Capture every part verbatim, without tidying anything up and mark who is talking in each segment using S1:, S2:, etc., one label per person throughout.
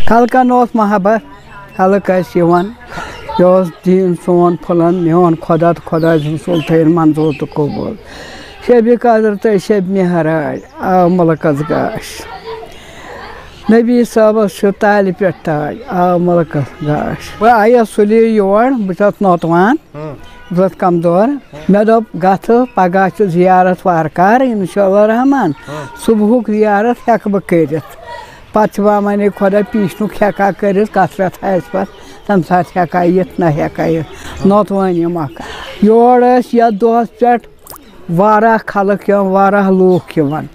S1: خلقن اوس محبت خلق ٲسۍ یِوان یہِ اوس دیٖن سون پھُلان میون خۄدا تہٕ خۄداے سُنٛد رسوٗل تھٲیِن منظوٗر تہٕ قبوٗل شبِ قدر تہٕ شب مہراج آو مُلکس گاش نبی صٲبس چھُ تالہِ پٮ۪ٹھ تاج آو مُلکس گاش بہٕ آیس سُلے یور بہٕ چھَس نوتوان بہٕ چھَس کمزور مےٚ دوٚپ گژھٕ پگاہ چھِ زیارت وارٕکار اِنشاء اللہ رحمان صُبحُک زیارت ہٮ۪کہٕ بہٕ کٔرِتھ پتہٕ چھِ وامانے خۄدا پیٖشنُک ہٮ۪کا کٔرِتھ کثرت آسہِ پتہٕ تمہِ ساتہٕ ہٮ۪کا یِتھ نہ ہٮ۪کا یِتھ نوتوٲنی مۄکھا یور ٲسۍ یتھ دۄہس پٮ۪ٹھ واریاہ خلق یِوان واریاہ لوٗکھ یِوان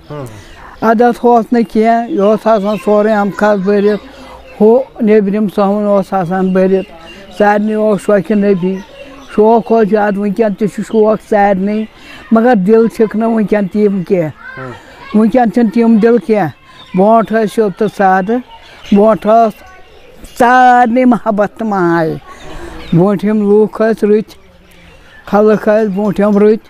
S1: عدد اوس نہٕ کینٛہہ یہِ اوس آسان سورُے اَمکھاس بٔرِتھ ہُہ نیٚبرِم سوُن اوس آسان بٔرِتھ سارنٕے اوس شوقہِ نبی شوق اوس زیادٕ وٕنکٮ۪ن تہِ چھُ شوق سارنٕے مگر دِل چھِکھ نہٕ وٕنکٮ۪ن تِم کینٛہہ وٕنکٮ۪ن چھِنہٕ تِم دِل کینٛہہ برونٛٹھ ٲسۍ سیوٚد تہٕ سادٕ برونٛٹھ ٲس سارنٕے محبت تہٕ ماے برونٛٹھِم لوٗکھ ٲسۍ رٕتۍ خلق ٲسۍ برونٛٹھِم رٕتۍ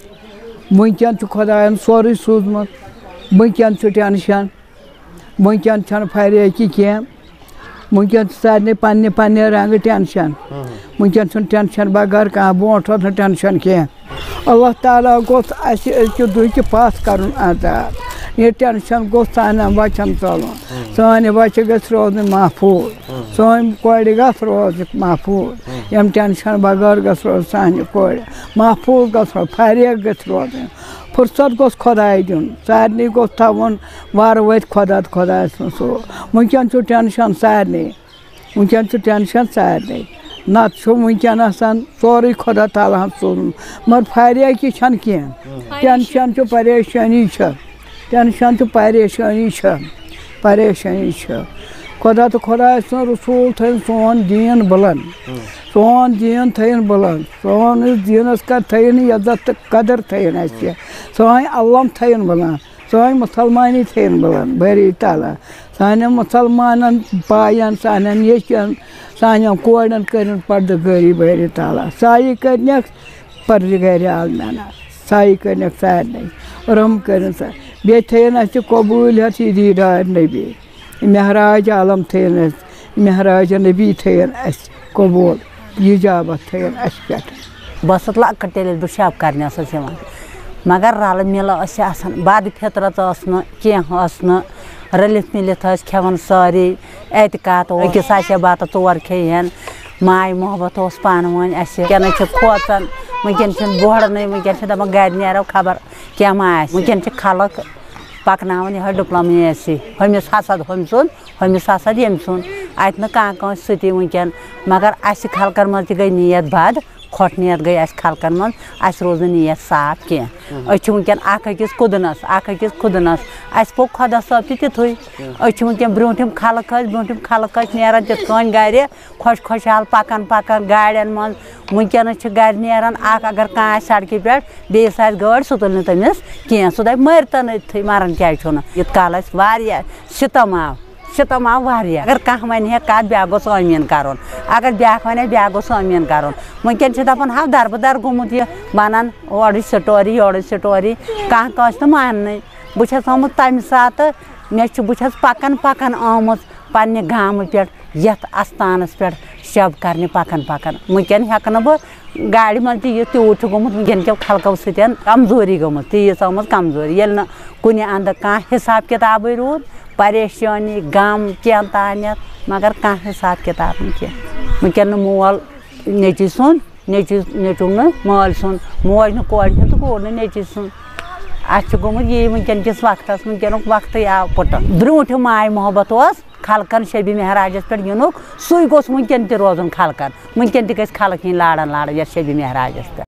S1: وٕنکٮ۪ن چھُ خۄدایَن سورُے سوٗزمُت وٕنکٮ۪ن چھُ ٹٮ۪نشَن وٕنکٮ۪ن چھَنہٕ فریٲکی کینٛہہ وٕنکٮ۪ن چھِ سارنٕے پنٛنہِ پنٛنہِ رنٛگہٕ ٹٮ۪نشَن وٕنکٮ۪ن چھُنہٕ ٹٮ۪نشَن بغٲر کانٛہہ برونٛٹھ اوس نہٕ ٹٮ۪نشَن کینٛہہ اللہ تعالیٰ گوٚژھ اَسہِ أزکہِ دُہِکہِ پَتھ کَرُن عذاب یہِ ٹٮ۪نشَن گوٚژھ سانٮ۪ن بَچَن ژَلُن سٲنۍ بَچہِ گٔژھۍ روزٕنۍ محفوٗظ سٲنۍ کورِ گژھِ روزٕنۍ محفوٗظ یِم ٹٮ۪نشَن بغٲر گژھِ روزٕنۍ سانہِ کورِ محفوٗظ گژھِ روزُن فریق گژھِ روزٕنۍ فُرصت گوٚژھ خۄداے دیُن سارنٕے گوٚژھ تھاوُن وارٕ وٲتۍ خۄدا تہٕ خۄداے سُنٛد رسوٗل وٕنکٮ۪ن چھُ ٹٮ۪نشَن سارنٕے وٕنکٮ۪ن چھُ ٹٮ۪نشَن سارنٕے نَتہٕ چھُ وٕنکٮ۪ن آسان سورُے خۄدا تعالیٰ ہَن سوٗزمُت مگر فریقی چھَنہٕ کینٛہہ ٹٮ۪نشَن چھُ پریشٲنی چھِ ٹٮ۪نشَن تہٕ پریشٲنی چھِ پریشٲنی چھِ خۄدا تہٕ خۄداے سُنٛد رسوٗل تھٲیِن سون دیٖن بُلنٛد سون دیٖن تھٲیِن بُلنٛد سٲنِس دیٖنَس کَر تھٲیِن عزت تہٕ قدٕر تھٲیِن اَسہِ سٲنۍ علم تھٲیِن بُلنٛد سٲنۍ مُسلمٲنی تھٲیِن بُلنٛد بٲری تعالیٰ سانٮ۪ن مُسلمانَن بایَن سانٮ۪ن نیٚچوٮ۪ن سانٮ۪ن کورٮ۪ن کٔرِن پردٕ گٲری بٲری تعالیٰ سایہِ کٔرنَکھ پردِگارِ عالمیٖنہ سایہِ کٔرنَکھ سارنٕے رحم کٔرِن سا بیٚیہِ تھٲیِن اَسہِ قبوٗلیت یہِ دیٖدار نبی مہراج عالم تھٲیِن اَسہِ مہراج نبی تھٲیِن اَسہِ قبوٗل یجابت تھٲیِن اَسہِ پٮ۪ٹھ
S2: بہٕ ٲسٕس لۄکٕٹ ییٚلہِ بہٕ شب کرنہِ ٲسٕس یِوان مگر رلہٕ مِلہٕ ٲسۍ آسان بد فطرت ٲس نہٕ کینٛہہ ٲس نہٕ رٔلِتھ مِلِتھ ٲسۍ کھٮ۪وان سٲری اعتقاد اوس أکِس آسہِ ہا بتہٕ ژور کھیٚیہِ ہن ماے محبت اوس پانہٕ ؤنۍ اَسہِ وٕنکٮ۪نَس چھِ کھوژان وٕنکٮ۪ن چھِنہٕ بوہڑنٕے وٕنکٮ۪ن چھِ دپان گرِ نیرو خبر کیٛاہ ما آسہِ وٕنکٮ۪ن چھِ خلق پکناوان یِہوے ڈِپلومیسی ہُمِس حسد ہُمہِ سُنٛد ہُمِس حسد ییٚمہِ سُنٛد اَتہِ نہٕ کانٛہہ کٲنٛسہِ سۭتی وٕنکٮ۪ن مگر اَسہِ خلقن منٛز تہِ گٔے نیت بد کھۄٹھ نیت گٔے اَسہِ خلقن منٛز اَسہِ روٗز نہٕ نیت صاف کینٛہہ أسۍ چھِ وٕنکٮ۪ن اکھ أکِس کُدنس اکھ أکِس کُدنس اَسہِ پوٚک خۄدا صٲب تہِ تِتھُے أسۍ چھِ وٕنکٮ۪ن برونٛٹھِم خلق ٲسۍ برونٛٹھِم خلق ٲسۍ نیران تِتھ کٔنۍ گرِ خۄش خۄشحال پکان پکان گاڑٮ۪ن منٛز وٕنکٮ۪نس چھِ گرِ نیران اکھ اگر کانٛہہ آسہِ سڑکہِ پٮ۪ٹھ بیٚیِس آسہِ گٲڑۍ سُہ تُلہِ نہٕ تٔمِس کینٛہہ سُہ دپہِ مٲرۍتن أتتھٕے مران کیازِ چھُنہٕ ییٖت کال اَسہِ واریاہ سِتم آو سِتم آو واریاہ اگر کانٛہہ وَنہِ ہا کتھ بیٛاکھ گوٚژھ ٲمیٖن کرُن اگر بیٛاکھ وَنہِ ہا بیٛاکھ گوٚژھ ٲمیٖن کرُن وٕنکٮ۪ن چھِ دپان ہَو دربٕدر گوٚمُت یہِ وَنان اورٕچ سٹوری یورٕچ سٹوری کانٛہہ کٲنٛسہِ نہٕ ماننٕے بہٕ چھس آمُت تمہِ ساتہٕ مےٚ چھُ بہٕ چھس پکان پکان آمٕژ پننہِ گامہٕ پٮ۪ٹھ یتھ استانس پٮ۪ٹھ شب کرنہِ پکان پکان وٕنکٮ۪ن ہٮ۪کہٕ نہٕ بہٕ گاڑِ منٛز تہِ یِتھ تیوٗت چھُ گوٚمُت وٕنکٮ۪ن کٮ۪و خلقو سۭتۍ کمزوری گٔمٕژ تیٖژ آمٕژ کمزوری ییٚلہِ نہٕ کُنہِ انٛدٕ کانٛہہ حساب کِتابٕے روٗد پریشٲنی غم کینٛہہ تانٮ۪تھ مگر کانٛہہ حساب کِتاب نہٕ کینٛہہ وٕنکٮ۪ن نہٕ مول نیٚچوِ سُنٛد نیٚچوِس نیٚچوٗ نہٕ مٲلۍ سُنٛد موج نہٕ کورِ ہُنٛد تہٕ کوٗر نہٕ نیٚچوِ سُنٛد اَسہِ چھُ گوٚمُت یی وٕنکٮ۪ن کِس وقتس وٕنکٮ۪نُک وقتٕے آو پُٹن برونٛٹھِم ماے محبت اوس خلقن شبِ مہراجس پٮ۪ٹھ یِنُک سُے گوٚژھ وٕنکٮ۪ن تہِ روزُن خلقن وٕنکٮ۪ن تہِ گژھِ خلق یِنۍ لاران لاران یتھ شبِ مہراجس پٮ۪ٹھ